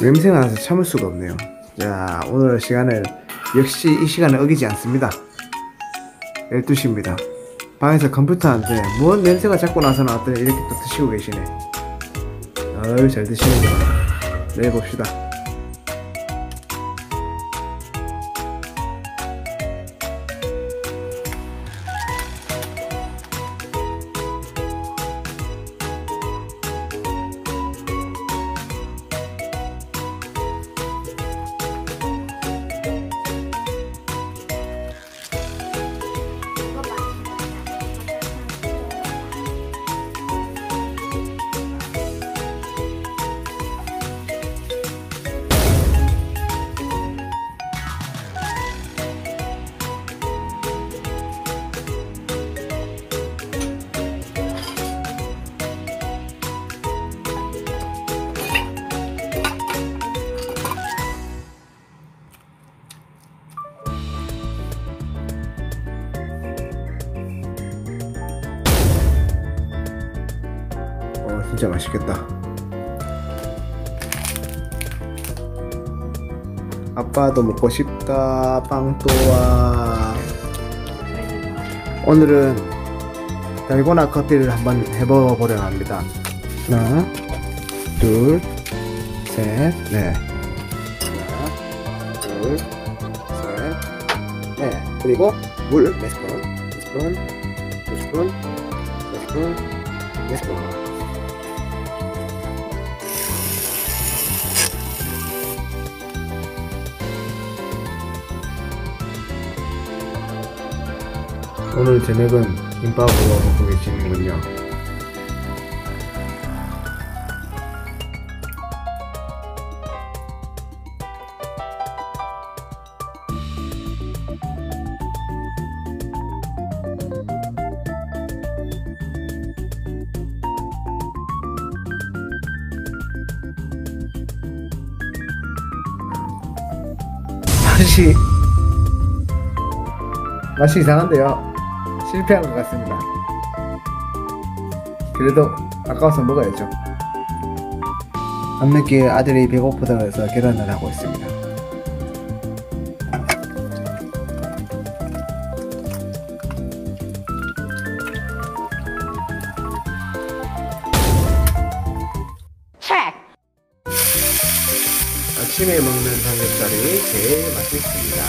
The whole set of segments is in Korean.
냄새가 나서 참을 수가 없네요. 자, 오늘 시간을 역시 이 시간을 어기지 않습니다. 12시입니다. 방에서 컴퓨터한테 뭔 냄새가 자꾸 나서 나왔더니 이렇게 또 드시고 계시네. 어유, 잘 드시는구나. 내일 봅시다. 진짜 맛있겠다. 아빠도 먹고 싶다. 빵또와. 오늘은 달고나 커피를 한번 해보려고 합니다. 하나, 둘, 셋, 넷. 하나, 둘, 셋, 넷. 그리고 물 몇 스푼, 두 스푼, 두 스푼, 세 스푼, 네 스푼. 오늘 저녁은 김밥으로 먹고 계시는군요. 맛이 이상한데요. 실패한 것 같습니다. 그래도 아까워서 먹어야죠. 밤늦게 아들이 배고프다고 해서 계란을 하고 있습니다. 아침에 먹는 삼겹살이 제일 맛있습니다.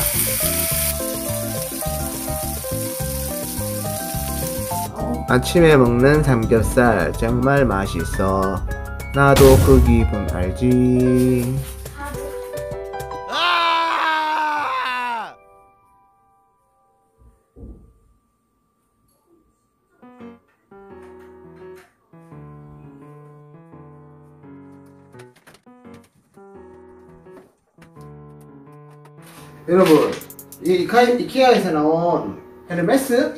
아침에 먹는 삼겹살 정말 맛있어. 나도 그 기분 알지. 여러분, 이 이케아에서 나온 헤르메스?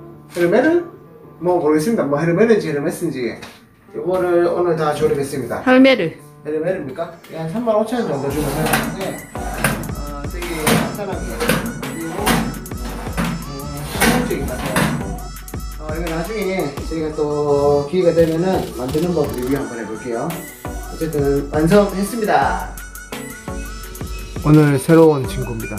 뭐 모르겠습니다. 뭐 헤르메르인지 헤르메스인지 이거를 오늘 다 조립했습니다. 헤르메르입니까? 한 35,000원 정도 주고 사용하는데 되게 간단하게 그리고 실용적인 것 같아요. 이거 나중에 저희가 또 기회가 되면은 만드는 법 리뷰 한번 해볼게요. 어쨌든 완성했습니다. 오늘 새로운 친구입니다.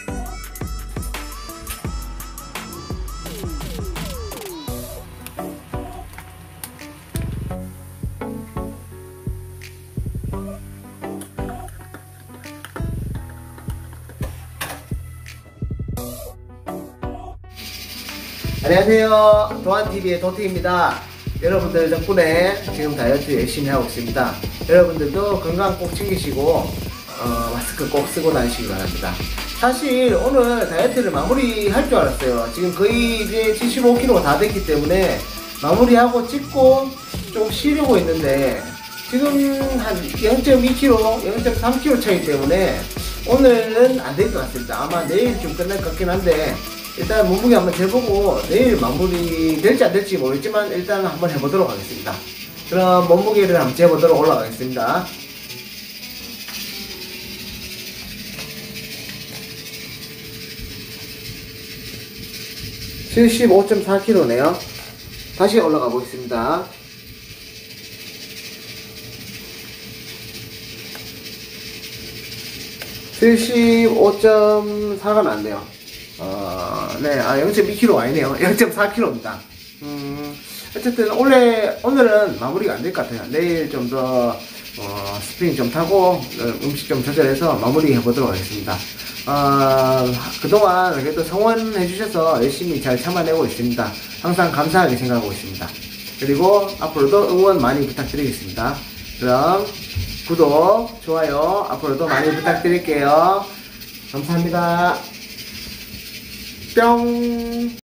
안녕하세요. 도안TV의 도티입니다. 여러분들 덕분에 지금 다이어트 열심히 하고 있습니다. 여러분들도 건강 꼭 챙기시고 마스크 꼭 쓰고 다니시기 바랍니다. 사실 오늘 다이어트를 마무리할 줄 알았어요. 지금 거의 이제 75kg가 다 됐기 때문에 마무리하고 찍고 좀 쉬려고 했는데 지금 한 0.2kg, 0.3kg 차이 때문에 오늘은 안 될 것 같습니다. 아마 내일 좀 끝날 것 같긴 한데 일단 몸무게 한번 재보고 내일 마무리 될지 안 될지 모르겠지만 일단 한번 해보도록 하겠습니다. 그럼 몸무게를 한번 재보도록 올라가겠습니다. (75.4kg네요) 다시 올라가 보겠습니다. 75.4가 나왔네요. 네, 0.2kg 아니네요. 0.4kg입니다. 어쨌든 오늘은 마무리가 안 될 것 같아요. 내일 좀 더 스프링 좀 타고 음식 좀 조절해서 마무리 해보도록 하겠습니다. 그동안 그래도 성원해 주셔서 열심히 잘 참아내고 있습니다. 항상 감사하게 생각하고 있습니다. 그리고 앞으로도 응원 많이 부탁드리겠습니다. 그럼 구독, 좋아요 앞으로도 많이 부탁드릴게요. 감사합니다. 뿅.